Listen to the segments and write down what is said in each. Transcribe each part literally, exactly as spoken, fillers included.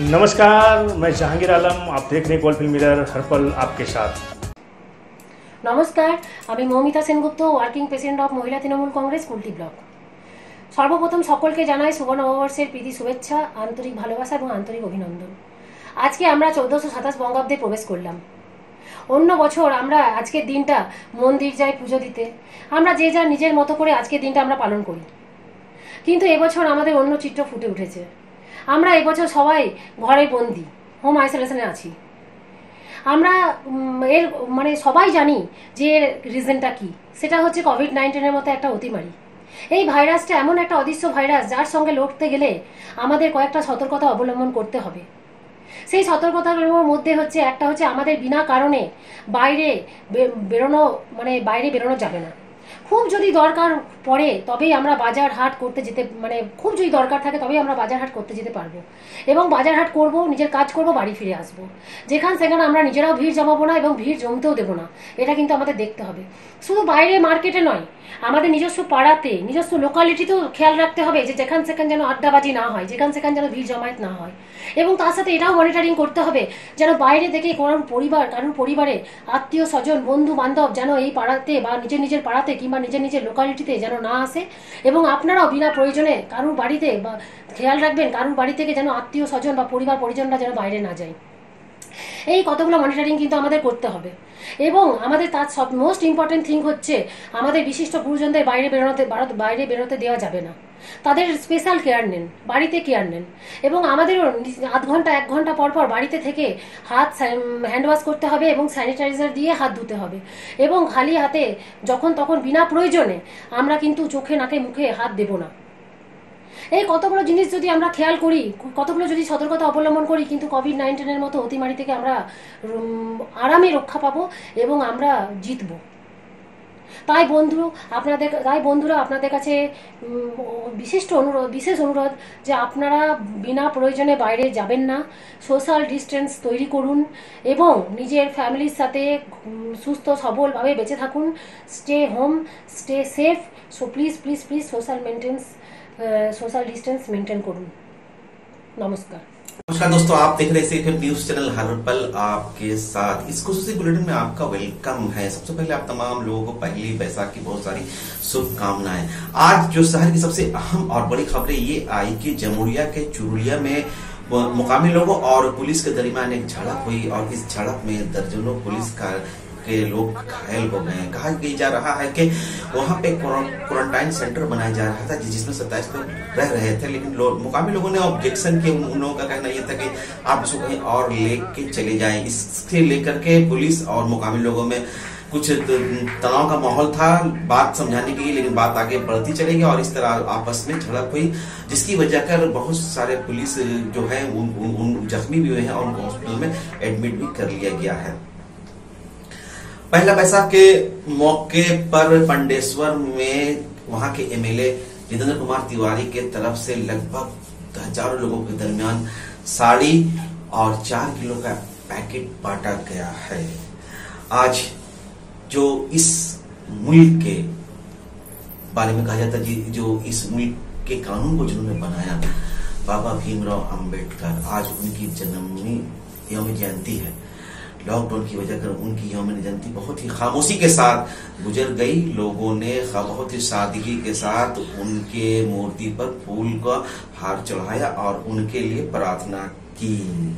नमस्कार, मैं जहांगीर आलम। आप देख रहे हैं कोलफील्ड मिरर, हर पल आपके साथ। नमस्कार, আমি Moumita Sengupta, working president of Mahila Trinamool Congress Kulti block. সর্বপ্রথম সকলকে জানাই শুভ নববর্ষের প্রীতি শুভেচ্ছা, আন্তরিক ভালোবাসা এবং আন্তরিক অভিনন্দন। আজকে আমরা চৌদ্দশো সাতাশ বঙ্গাব্দে প্রবেশ করলাম। অন্য বছর আমরা আজকের দিনটা মন্দির যাই পুজো দিতে, আমরা যে যার নিজের মতো করে আজকের দিনটা আমরা পালন করি। কিন্তু এবছর আমাদের অন্য চিত্র ফুটে উঠেছে। আমরা এবছর সবাই ঘরে বন্দি, হোম আইসোলেশনে আছি। আমরা এর মানে সবাই জানি যে এর রিজনটা কি, সেটা হচ্ছে কোভিড নাইন্টিনের মতো একটা অতিমারি। এই ভাইরাসটা এমন একটা অদৃশ্য ভাইরাস যার সঙ্গে লড়তে গেলে আমাদের কয়েকটা সতর্কতা অবলম্বন করতে হবে। সেই সতর্কতাগুলোর মধ্যে হচ্ছে একটা হচ্ছে আমাদের বিনা কারণে বাইরে বেরোনো মানে বাইরে বেরোনো যাবে না। খুব যদি দরকার পড়ে তবেই আমরা বাজার হাট করতে যেতে মানে খুব যদি দরকার থাকে তবেই আমরা বাজার হাট করতে যেতে পারবো এবং বাজার হাট করব, নিজের কাজ করব, বাড়ি ফিরে আসবো। যেখান সেখানে আমরা নিজেরাও ভিড় জমাবো না এবং ভিড় জমতেও দেবো না। এটা কিন্তু আমাদের দেখতে হবে। শুধু বাইরে মার্কেটে নয়, আমাদের নিজস্ব পাড়াতে, নিজস্ব লোকালিটিতেও খেয়াল রাখতে হবে যে যেখান সেখান যেন আড্ডাবাজি না হয়, যেখান সেখান যেন ভিড় জমায়েত না হয়। এবং তার সাথে এটাও মনিটরিং করতে হবে যেন বাইরে থেকে কারোর পরিবার কারোর পরিবারে আত্মীয় স্বজন বন্ধু বান্ধব যেন এই পাড়াতে বা নিজের নিজের পাড়াতে কিংবা নিজের নিজের লোকালিটিতে যেন না আসে। এবং আপনারাও বিনা প্রয়োজনে কারোর বাড়িতে বা খেয়াল রাখবেন কারোর বাড়ি থেকে যেন আত্মীয় স্বজন বা পরিবার পরিজনরা যেন বাইরে না যায়। এই কতগুলো মনিটরিং কিন্তু আমাদের করতে হবে। এবং আমাদের তার সব মোস্ট ইম্পর্টেন্ট থিং হচ্ছে আমাদের বিশিষ্ট গুরুজনদের বাইরে বেরোতে বাইরে বেরোতে দেওয়া যাবে না। তাদের স্পেশাল কেয়ার নেন, বাড়িতে কেয়ার নেন। এবং আমাদেরও আধ ঘন্টা এক ঘন্টা পর পর বাড়িতে থেকে হাত হ্যান্ড ওয়াশ করতে হবে এবং স্যানিটাইজার দিয়ে হাত ধুতে হবে। এবং খালি হাতে যখন তখন বিনা প্রয়োজনে আমরা কিন্তু চোখে নাকে মুখে হাত দেব না। এই কতগুলো জিনিস যদি আমরা খেয়াল করি, কতগুলো যদি সতর্কতা অবলম্বন করি, কিন্তু কোভিড নাইন্টিনের মতো অতিমারি থেকে আমরা আরামে রক্ষা পাবো এবং আমরা জিতব। তাই বন্ধু আপনাদের তাই বন্ধুরা আপনাদের কাছে বিশিষ্ট অনুরোধ বিশেষ অনুরোধ যে আপনারা বিনা প্রয়োজনে বাইরে যাবেন না, সোশ্যাল ডিস্টেন্স তৈরি করুন এবং নিজের ফ্যামিলির সাথে সুস্থ সবলভাবে বেঁচে থাকুন। Stay home, stay safe. So please please please social maintains social distance maintain करूं। नमस्कार नमस्कार दोस्तों, आप देख रहे हैं न्यूज चैनल हर पल आपके साथ। इस खुसूसी बुलेटिन में आपका वेलकम है। सबसे पहले आप तमाम लोगों को पहली बैसाख की बहुत सारी शुभकामनाएं। आज जो शहर की सबसे अहम और बड़ी खबरें ये आई कि जमुरिया के चुरुलिया में मुकामी लोगों और पुलिस के दरमियान एक झड़प हुई और इस झड़प में दर्जनों पुलिस का के लोग घायल हो गए हैं। कहा जा रहा है कि वहां पे क्वारंटाइन सेंटर बनाया जा रहा था जिसमें सत्ताईस लोग रह रहे थे, लेकिन लो, मुकामी लोगों ने ऑब्जेक्शन किए। उन लोगों का कहना यह था कि आप इसको कहीं और लेके चले जाएं। इससे लेकर के पुलिस और मुकामी लोगों में कुछ तनाव का माहौल था बात समझाने की, लेकिन बात आगे बढ़ती चलेगी और इस तरह आपस में झड़प हुई, जिसकी वजह कर बहुत सारे पुलिस जो है उन, उन, उन जख्मी भी हुए हैं और उनको हॉस्पिटल में एडमिट भी कर लिया गया है। पहला बैसाख के मौके पर पंडेश्वर में वहां के एमएलए जितेंद्र कुमार तिवारी के तरफ से लगभग हजारों लोगों के दरमियान साड़ी और चार किलो का पैकेट बांटा गया है। आज जो इस मुल्क के बारे में कहा जाता है, जो इस मुल्क के कानून को जिन्होंने बनाया, बाबा भीमराव अंबेडकर, आज उनकी जन्मदिन यौम जयंती है। लॉकडाउन की वजह कर उनकी यौम जयंती बहुत ही खामोशी के साथ गुजर गई। लोगों ने बहुत ही सादगी के साथ उनके मूर्ति पर फूल का हार चढ़ाया और उनके लिए प्रार्थना की।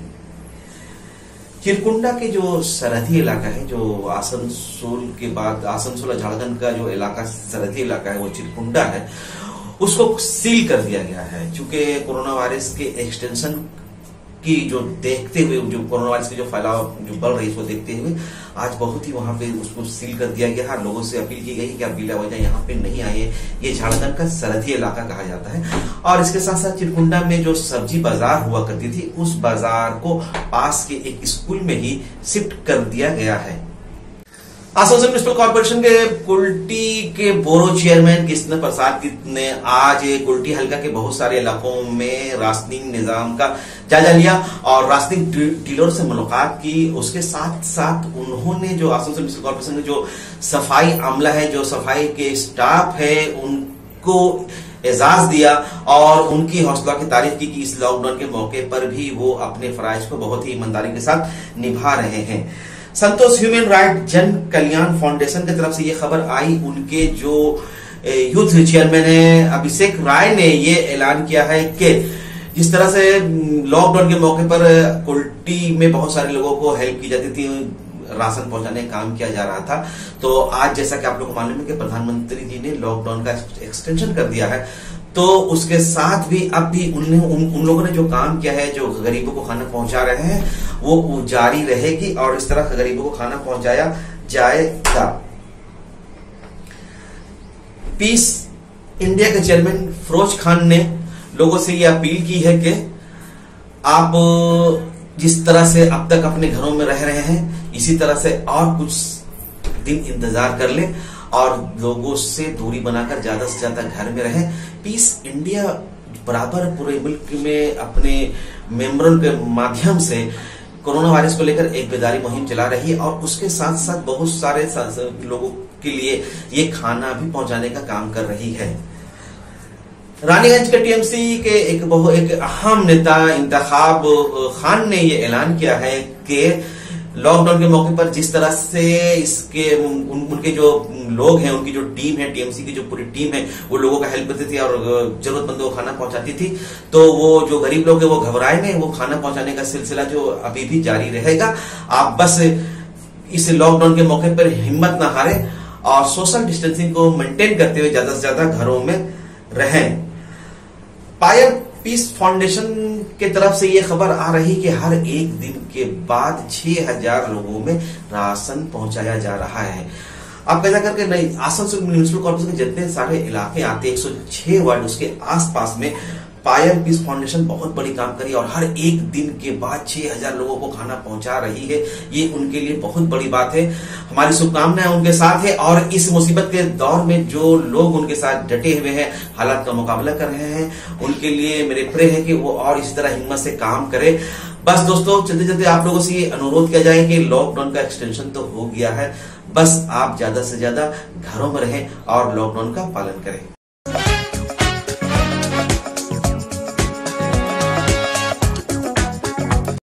चिरकुंडा के जो सरहदी इलाका है, जो आसनसोल के बाद आसनसोल झारखंड का जो इलाका सरहदी इलाका है वो चिरकुंडा है, उसको सील कर दिया गया है। चूंकि कोरोना वायरस के एक्सटेंशन की जो देखते हुए जो कोरोना वायरस के जो फैलाव जो बढ़ रही है उसको देखते हुए आज बहुत ही वहां पे उसको सील कर दिया गया है। लोगों से अपील की गई कि आप बिला वजह यहाँ पे नहीं आए। ये झारखंड का सरहदी इलाका कहा जाता है। और इसके साथ साथ चिरकुंडा में जो सब्जी बाजार हुआ करती थी, उस बाजार को पास के एक स्कूल में ही शिफ्ट कर दिया गया है। आसनसोल म्युनिसिपल कॉर्पोरेशन के कुल्टी के बोरो चेयरमैन कृष्ण प्रसाद ने आज कुल्टी हल्का के बहुत सारे इलाकों में राशनिंग निजाम का जायजा लिया और राशनिंग डीलर से मुलाकात की। उसके साथ साथ उन्होंने जो आसनसोल म्युनिसिपल कॉर्पोरेशन के जो सफाई अमला है, जो सफाई के स्टाफ है, उनको एजाज दिया और उनकी हौसला की तारीफ की कि इस लॉकडाउन के मौके पर भी वो अपने फराइज को बहुत ही ईमानदारी के साथ निभा रहे हैं। संतोष ह्यूमन राइट जन कल्याण फाउंडेशन की तरफ से ये खबर आई। उनके जो यूथ चेयरमैन है अभिषेक राय ने ये ऐलान किया है कि जिस तरह से लॉकडाउन के मौके पर कुल्टी में बहुत सारे लोगों को हेल्प की जाती थी, राशन पहुंचाने का काम किया जा रहा था, तो आज जैसा कि आप लोगों को मालूम है कि प्रधानमंत्री जी ने लॉकडाउन का एक्सटेंशन कर दिया है, तो उसके साथ भी अब भी उन, उन, उन लोगों ने जो काम किया है, जो गरीबों को खाना पहुंचा रहे हैं, वो जारी रहेगी और इस तरह गरीबों को खाना पहुंचाया जाएगा। पीस इंडिया के चेयरमैन फिरोज खान ने लोगों से ये अपील की है कि आप जिस तरह से अब तक अपने घरों में रह रहे हैं, इसी तरह से और कुछ दिन इंतजार कर लें और लोगों से दूरी बनाकर ज्यादा से ज्यादा घर में रहें। पीस इंडिया बराबर पूरे मुल्क में अपने मेंबरों के माध्यम से कोरोना वायरस को लेकर एक बेदारी मुहिम चला रही है और उसके साथ साथ बहुत सारे लोगों के लिए ये खाना भी पहुंचाने का काम कर रही है। रानीगंज के टीएमसी के एक बहुत एक अहम नेता इंतखाब खान ने ये ऐलान किया है कि लॉकडाउन के मौके पर जिस तरह से इसके उन, उनके जो लोग हैं, उनकी जो टीम है, टीएमसी की जो पूरी टीम है, वो लोगों का हेल्प करती थी और जरूरतमंदों को खाना पहुंचाती थी, तो वो जो गरीब लोग हैं वो घबराए नहीं, वो खाना पहुंचाने का सिलसिला जो अभी भी जारी रहेगा। आप बस इस लॉकडाउन के मौके पर हिम्मत ना हारे और सोशल डिस्टेंसिंग को मेंटेन करते हुए ज्यादा से ज्यादा घरों में रहें। पायर पीस फाउंडेशन के तरफ से यह खबर आ रही कि हर एक दिन के बाद छह हजार लोगों में राशन पहुंचाया जा रहा है। आप कैसा करके नहीं, आसनसोल म्यूनिसिपल कॉर्पोरेशन के जितने सारे इलाके आते हैं, एक सौ छह वार्ड उसके आसपास में पायर पीस फाउंडेशन बहुत बड़ी काम करी और हर एक दिन के बाद छह हजार लोगों को खाना पहुंचा रही है। ये उनके लिए बहुत बड़ी बात है। हमारी शुभकामनाएं उनके साथ है और इस मुसीबत के दौर में जो लोग उनके साथ डटे हुए हैं, हालात का मुकाबला कर रहे हैं, उनके लिए मेरे प्रे है कि वो और इसी तरह हिम्मत से काम करे। बस दोस्तों, चलते चलते आप लोगों से ये अनुरोध किया जाए कि लॉकडाउन का एक्सटेंशन तो हो गया है, बस आप ज्यादा से ज्यादा घरों में रहें और लॉकडाउन का पालन करें।